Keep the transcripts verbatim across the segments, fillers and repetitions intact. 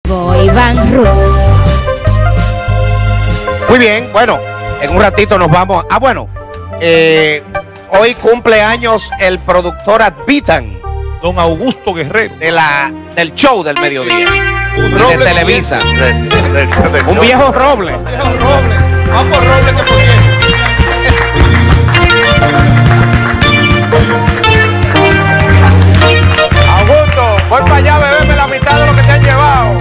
vivo, Iván Ruz. Muy bien, bueno, en un ratito nos vamos. Ah, bueno, eh, hoy cumple años el productor Advitan, don Augusto Guerrero, de la, del show del mediodía, un de roble Televisa. De, de, de, de, un viejo roble. Un viejo roble, más por roble que por viejo. Augusto, voy para allá a beberme la mitad de lo que te han llevado.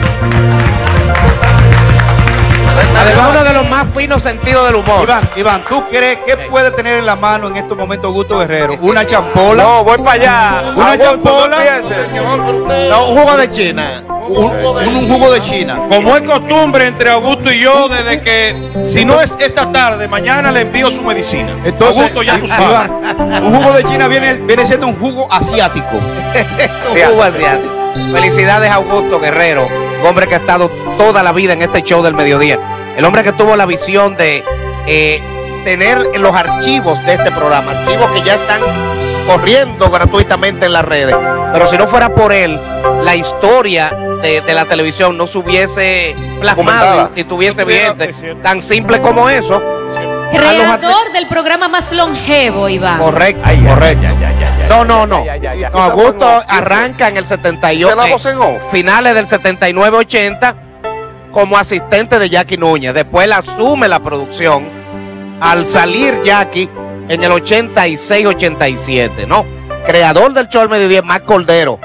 Además, uno de los más finos sentidos del humor. Iván, Iván, ¿tú crees que puede tener en la mano en estos momentos Augusto Guerrero? ¿Una champola? No, voy para allá. ¿Una Augusto, champola? No, un jugo de China. Un, un, un jugo de China. Como es costumbre entre Augusto y yo, desde que si no es esta tarde, mañana le envío su medicina. Entonces, Augusto, ya tú sabes. Iván, un jugo de China viene, viene siendo un jugo asiático. Un jugo asiático. Felicidades a Augusto Guerrero, un hombre que ha estado toda la vida en este show del mediodía. El hombre que tuvo la visión de eh, tener los archivos de este programa, archivos que ya están corriendo gratuitamente en las redes. Pero si no fuera por él, la historia de, de la televisión no se hubiese plasmado y tuviese bien tan simple como eso. Creador del programa más longevo, Iván. Correcto, ay, correcto. Ya, ya, ya, ya, no, no, no. Ya, ya, ya, ya. No, Augusto arranca en el setenta y ocho, eh, finales del setenta y nueve ochenta, como asistente de Jackie Núñez. Después él asume la producción al salir Jackie en el ochenta y seis ochenta y siete, ¿no? Creador del show del mediodía, Mac Cordero.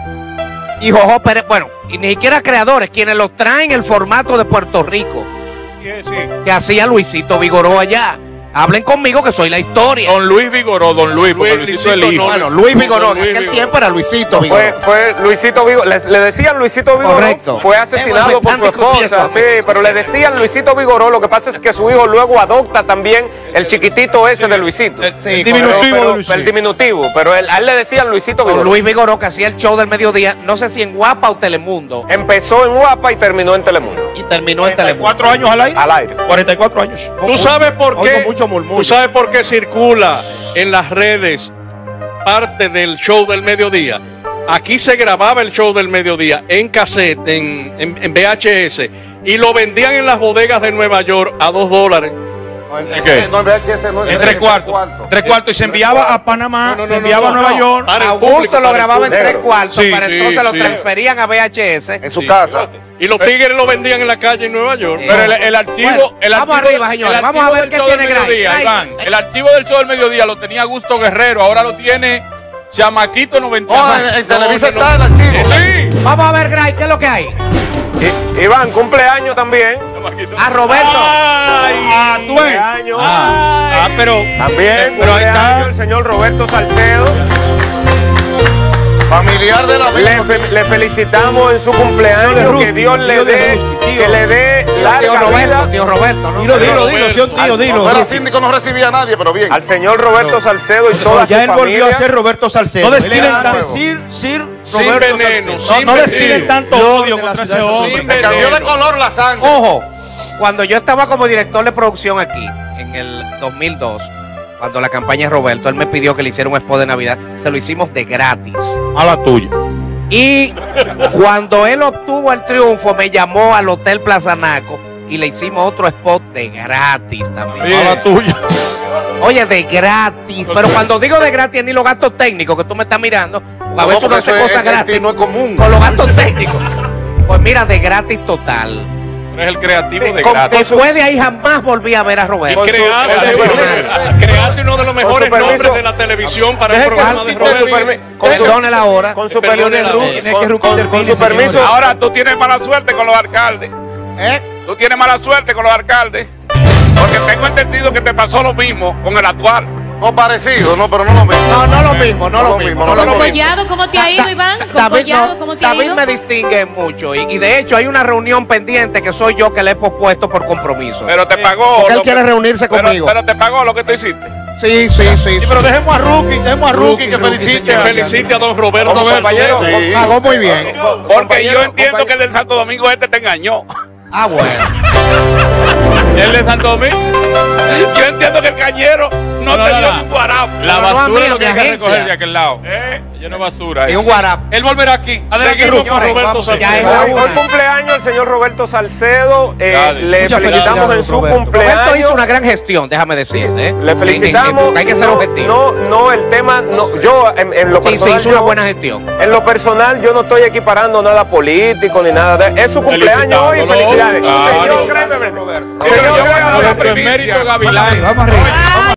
Y Jojo Pérez, bueno, y ni siquiera creadores, quienes los traen el formato de Puerto Rico. Sí. Que hacía Luisito Vigoró allá. Hablen conmigo que soy la historia. Don Luis Vigoró, don Luis, porque Luis, Luisito es el hijo. Bueno, Luis Vigoró, en aquel tiempo era Luisito Vigoró. Fue, fue Luisito Vigoró, le, le decían Luisito Vigoró. Correcto. Fue asesinado por su esposa, sí, pero le decían Luisito Vigoró. Lo que pasa es que su hijo luego adopta también el chiquitito ese de Luisito. Sí, el diminutivo pero, de Luisito. El diminutivo, pero él, a él le decían Luisito Vigoró. Luis Vigoró, que hacía el show del mediodía, no sé si en Guapa o Telemundo. Empezó en Guapa y terminó en Telemundo. Y terminó en Telemundo. ¿Cuatro años al aire? Al aire. cuarenta y cuatro años. ¿Tú sabes por qué? Mucho murmullo. ¿Tú sabes por qué circula en las redes parte del show del mediodía? Aquí se grababa el show del mediodía en cassette, en, en, en V H S, y lo vendían en las bodegas de Nueva York a dos dólares. ¿En qué? No, en V H S no. En tres cuartos. Tres cuartos. Y se enviaba a Panamá, no, no, se no, enviaba no, a Nueva no, York. para el Augusto público, lo para grababa el en tres público. cuartos, Sí, para sí, entonces lo sí. transferían a V H S. En su Sí. casa. Y los tigres lo vendían en la calle en Nueva York. Sí. Pero el, el archivo, Bueno, el vamos archivo, arriba, señores, el vamos a archivo ver del qué show tiene del mediodía, Gray. Iván, Gray. el archivo del show del mediodía lo tenía Augusto Guerrero, ahora lo tiene Chamaquito noventa y Oh, nueve. en, en No, Televisa no, está el no. archivo. Eh, Sí. Vamos a ver, Gray, ¿qué es lo que hay? I- Iván, cumpleaños también. A Roberto. Ay, ah, tú ves. Cumpleaños. Ah, ah, pero. También, Pero ahí está. cumpleaños el señor Roberto Salcedo. Familiar de la vida. Le, fe- le felicitamos en su cumpleaños, Tío de Ruski, que Dios le tío de dé, Ruski, tío. que le dé Tío larga Roberto, vida tío Roberto, ¿no? Dilo, dilo, dilo, sí, tío, dilo. No era Ruski. síndico, no recibía a nadie, pero bien. al señor Roberto Salcedo y toda Ya su él volvió familia. a ser Roberto Salcedo. No Él destilen era tanto- Sir, Sir Sin Roberto veneno, Salcedo. sin No, no veneno. destilen tanto Lord odio de la contra ese Sin hombre. Le veneno. cambió de color la sangre. Ojo, cuando yo estaba como director de producción aquí, en el dos mil dos, cuando la campaña es Roberto, él me pidió que le hiciera un spot de Navidad. Se lo hicimos de gratis. A la tuya. Y cuando él obtuvo el triunfo, me llamó al Hotel Plaza Naco y le hicimos otro spot de gratis también. Bien. A la tuya. Oye, de gratis. Pero cuando digo de gratis, ni los gastos técnicos que tú me estás mirando. A veces uno hace cosas gratis no es común. con los gastos técnicos. Pues mira, de gratis total. Es el creativo de Con- gratis. Después de ahí jamás volví a ver a Y Roberto. con su- creaste, con su- creaste uno de los mejores permiso. nombres de la televisión para el Deje que programa de Ruski, con su Roberto. permi- con su- Perdone la hora. Con su Perdone permiso, la Ruski, hora. con- Tiene que Ruski con- termine, con su permiso. señores. Ahora tú tienes mala suerte con los alcaldes. ¿Eh? Tú tienes mala suerte con los alcaldes. Porque tengo entendido que te pasó lo mismo con el actual. No parecido, no, pero no lo mismo. No, no lo mismo, no, No lo lo mismo. mismo, No no lo lo mismo. Collado, ¿cómo te ha ido, Iván? ¿Con David, Collado, no, cómo te ha David ido? me distingue mucho y, y de hecho hay una reunión pendiente que soy yo que le he pospuesto por compromiso. Pero te pagó. Porque él lo quiere que- reunirse pero- conmigo. Pero te pagó lo que tú hiciste. Sí, sí, sí. Sí, sí. pero dejemos a Rookie, dejemos a Rookie Rookie, que Rookie, felicite. Que señor. felicite a don Roberto Como compañero, Salcedo. Sí. Pagó muy bien. Porque Compañero, yo entiendo compañero. que el del Santo Domingo este te engañó. Ah, bueno. El de Santo Domingo. Yo entiendo que el cañero no, No, no, te no, dio no. un guarapo. La Pero no a basura mí, es lo a que mi hay que agencia. recoger de aquel lado. ¿Eh? Lleno de basura. Y eso. un guarap. Él volverá aquí. Adelante, Seguimos Rookie. con Roberto Vamos, ya Salcedo. es la Hoy, una. hoy cumpleaños señor Roberto Salcedo. Eh, Dale. le Muchas felicitamos en su Roberto. cumpleaños. Roberto hizo una gran gestión, déjame decirte. ¿eh? Le felicitamos. En- en- hay que ser no, objetivo. no, no, el tema, no, yo en, en lo Sí, sí, personal. hizo una yo- buena gestión. En lo personal, yo no estoy equiparando nada político ni nada de. Es su cumpleaños hoy. Felicitándolo. Felicidades. Claro. Señor, Señor Roberto. señor, Yo voy a dar la Nuestro primicia. emérito Gavilán. Vamos arriba.